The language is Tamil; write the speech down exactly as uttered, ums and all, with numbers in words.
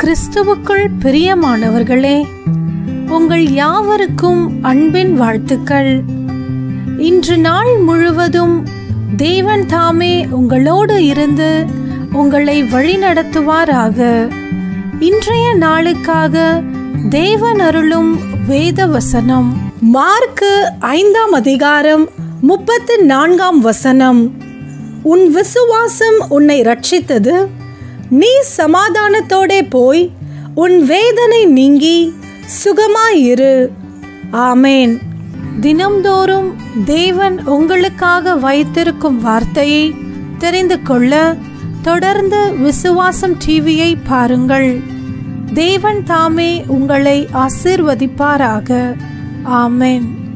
கிறிஸ்துவுக்குள் பிரியமானவர்களே, உங்கள் யாவருக்கும் அன்பின் வாழ்த்துக்கள். இன்று நாள் முழுவதும் தேவன் தாமே உங்களோடு இருந்து உங்களை வழிநடத்துவாராக. இன்றைய நாளுக்காக தேவன் அருளும் வேத வசனம் மார்க்கு ஐந்தாம் அதிகாரம் முப்பத்து நான்காம் வசனம். உன் விசுவாசம் உன்னை ரட்சித்தது, நீ சமாதானத்தோடே போய் உன் வேதனை நீங்கி சுகமாயிரு. ஆமேன். தினம்தோறும் தேவன் உங்களுக்காக வைத்திருக்கும் வார்த்தையை தெரிந்து கொள்ள தொடர்ந்து விசுவாசம் டிவியை பாருங்கள். தேவன் தாமே உங்களை ஆசீர்வதிப்பாராக. ஆமேன்.